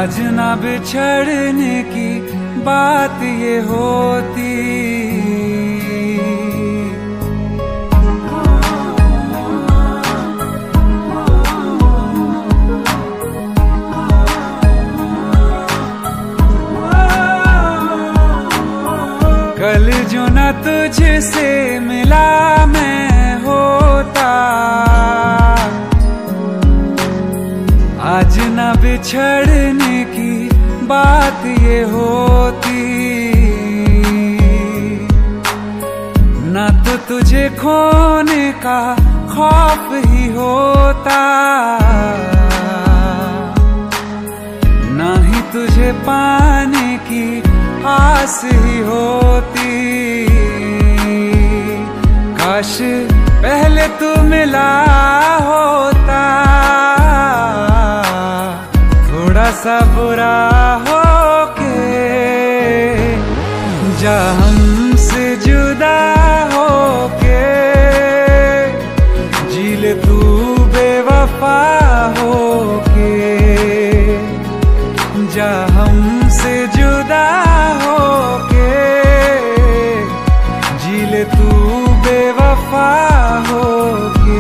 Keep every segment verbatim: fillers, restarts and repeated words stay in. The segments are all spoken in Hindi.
आज ना बिछड़ने की बात ये होती, कल जो न तुझसे मिला मैं होता, आज न बिछड़ने की बात ये होती, न तो तुझे खोने का खौफ ही होता, न ही तुझे पाने की आस ही होती। काश पहले तू मिला होता, थोड़ा सा बुरा हो के जा हमसे जुदा हो के, जी ले तू बेवफा हो के, जा हमसे जुदा हो के, जी ले तू बेवफा हो के।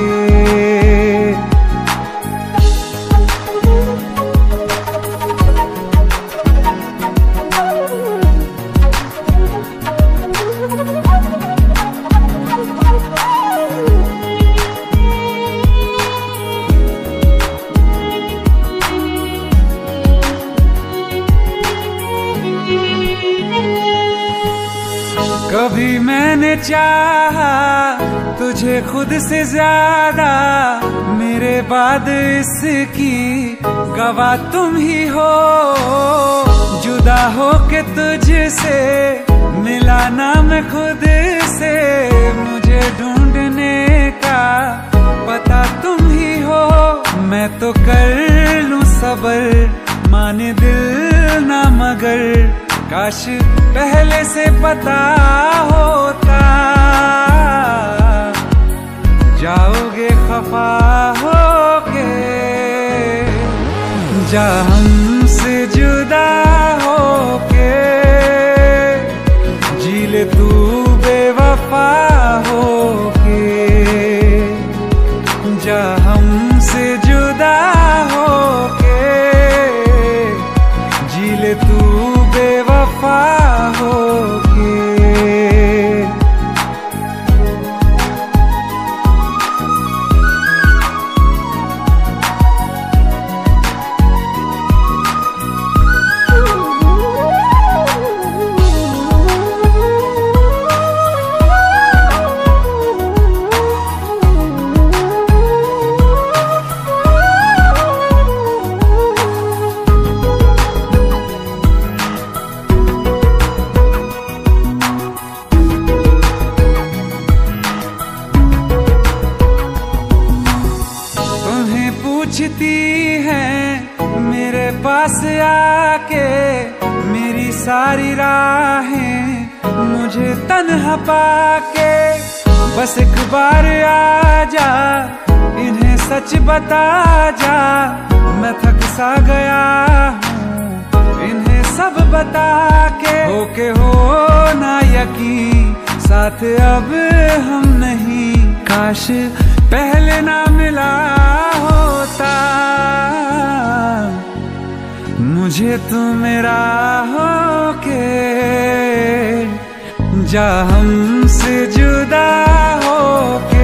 कभी मैंने चाहा तुझे खुद से ज्यादा, मेरे बाद इसकी गवाह तुम ही हो, जुदा हो के तुझसे मिला ना मैं खुद से, मुझे ढूंढने का पता तुम ही हो, मैं तो कर लूं सबर माने दिल ना मगर, काश पहले से पता होता, जाओगे खफा होके, जा हमसे जुदा होके, जी ले तू बेवफा होके, जा हमसे जुदा होके, जी ले तू बेवफा होके। पूछती हैं मेरे पास आके मेरी सारी राहें मुझे तन्हा पाके, बस एक बार आ जा इन्हें सच बता जा, मैं थक सा गया हूँ इन्हें सब बता के, होके हो ना यकीन साथ अब हम नहीं, काश पहले ना मिला होता, मुझे तू मेरा होके, जा हमसे जुदा होके,